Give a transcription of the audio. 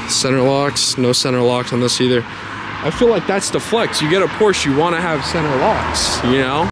Center locks, no center locks on this either. I feel like that's the flex. You get a Porsche, you want to have center locks, you know?